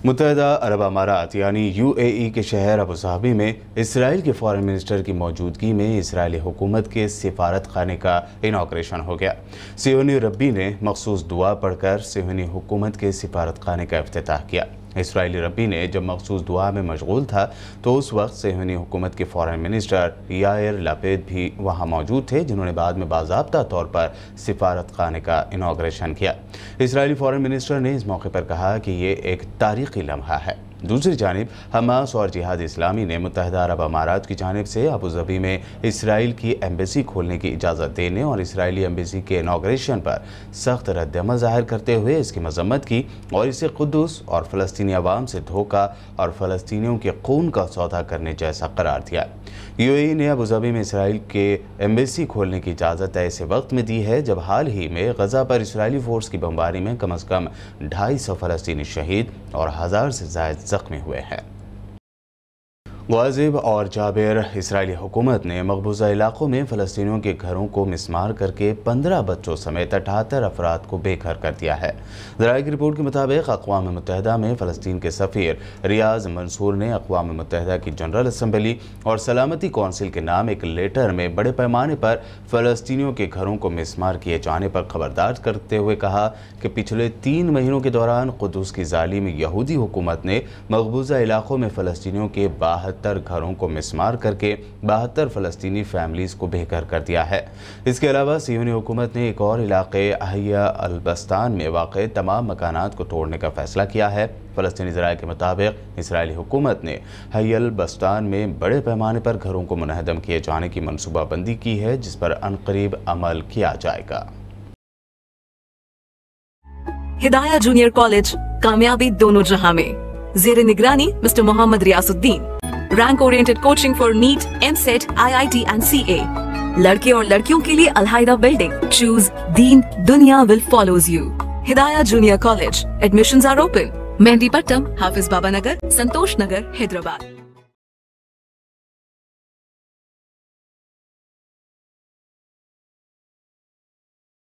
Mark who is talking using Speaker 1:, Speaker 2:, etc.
Speaker 1: متحدہ عرب امارات یعنی UAE کے شہر ابوظہبی میں اسرائیل کے فارن منسٹر کی موجودگی میں اسرائیلی حکومت کے سفارت خانے کا اناگریشن ہو گیا۔ صہیونی ربی نے مخصوص دعا پڑھ کر صہیونی حکومت کے سفارت خانے کا افتتاح کیا۔ اسرائیلی ربی نے جب مخصوص دعا میں مشغول تھا تو اس وقت صہیونی حکومت کے فارن منسٹر یائر لپید بھی وہاں موجود تھے، جنہوں نے بعد میں باضابطہ طور پر سفارت خانے کا اناگریشن کیا۔ اسرائیلی فارن منسٹر نے اس موقع پر کہا کہ یہ ایک تاریخی لمحہ ہے۔ دوسری جانب حماس اور جہاد اسلامی نے متحدہ عرب امارات کی جانب سے ابوظہبی میں اسرائیل کی ایمبیسی کھولنے کی اجازت دینے اور اسرائیلی ایمبیسی کے اناگریشن پر سخت رد عمل ظاہر کرتے ہوئے اس کی مذمت کی اور اسے قدس اور فلسطینی عوام سے دھوکہ اور فلسطینیوں کے خون کا سودا کرنے جیسا قرار دیا۔ UAE نے ابوظہبی میں اسرائیل کے ایمبیسی کھولنے کی اجازت ایسے وقت میں دی ہے جب حال ہی میں غزہ پر اسرائیلی فورس کی بمباری میں کم از کم 250 فلسطینی شہید اور 1000 سے زائد زخمی ہوئے ہیں۔ غازب اور جابر اسرائیلی حکومت نے مقبوضہ علاقوں میں فلسطینیوں کے گھروں کو مسمار کر کے 15 بچوں سمیت 78 افراد کو بے گھر کر دیا ہے۔ ذرائع کی رپورٹ کے مطابق اقوام متحدہ میں فلسطین کے سفیر ریاض منصور نے اقوام متحدہ کی جنرل اسمبلی اور سلامتی کونسل کے نام ایک لیٹر میں بڑے پیمانے پر فلسطینیوں کے گھروں کو مسمار کیے جانے پر خبردار کرتے ہوئے کہا کہ پچھلے 3 مہینوں کے دوران قدس کی ظالم یہودی حکومت نے مقبوضہ علاقوں میں فلسطینیوں کے 72 گھروں کو مسمار کر کے 72 فلسطینی فیملیز کو بے گھر کر دیا ہے۔ اس کے علاوہ صہیونی حکومت نے ایک اور علاقے حی البستان میں واقع تمام مکانات کو توڑنے کا فیصلہ کیا ہے۔ فلسطینی ذرائع کے مطابق اسرائیلی حکومت نے حی البستان میں بڑے پیمانے پر گھروں کو منہدم کیے جانے کی منصوبہ بندی کی ہے، جس پر عنقریب عمل کیا جائے گا۔
Speaker 2: ہدایہ جونیئر کالج، کامیابی دونوں جہاں میں، زیر نگرانی mister Mohammad Riazuddin. Rank oriented coaching for NEET, MCET، IIT and CA۔ لڑکے اور لڑکیوں کے لیے الحائدہ بلڈنگ۔ چوز دین، دنیا will follows you۔ Hidaya junior college, admissions are open۔ Mehdipatnam, Hafiz Baba Nagar, Santosh Nagar, Hyderabad.